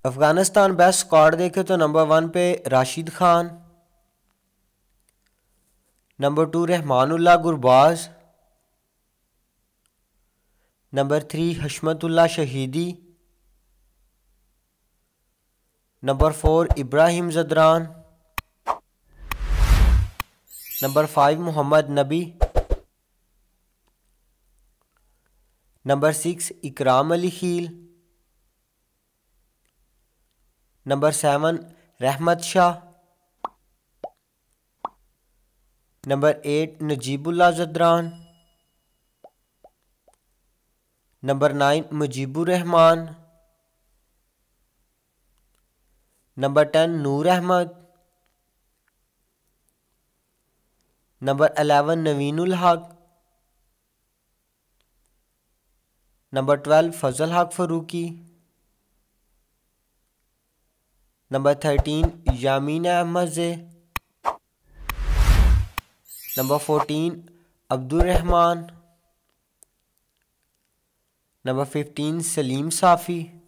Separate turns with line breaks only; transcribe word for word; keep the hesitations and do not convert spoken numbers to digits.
Afghanistan best squad देखे तो number one पे Rashid Khan, number two Rahmanullah Gurbaz, number three Hashmatullah Shahidi, number four Ibrahim Zadran, number five Mohammad Nabi, number six Ikram Ali Khil, number seven Rahmat Shah, number eight Najibullah Zadran, number nine Mujeebur Rahman, number ten Noor Ahmad, number eleven Naveenul Haq, number twelve Fazal Haq Farooqi, number thirteen Yamin Ahmadzai, number fourteen Abdul Rahman, number fifteen Salim साफ़ी,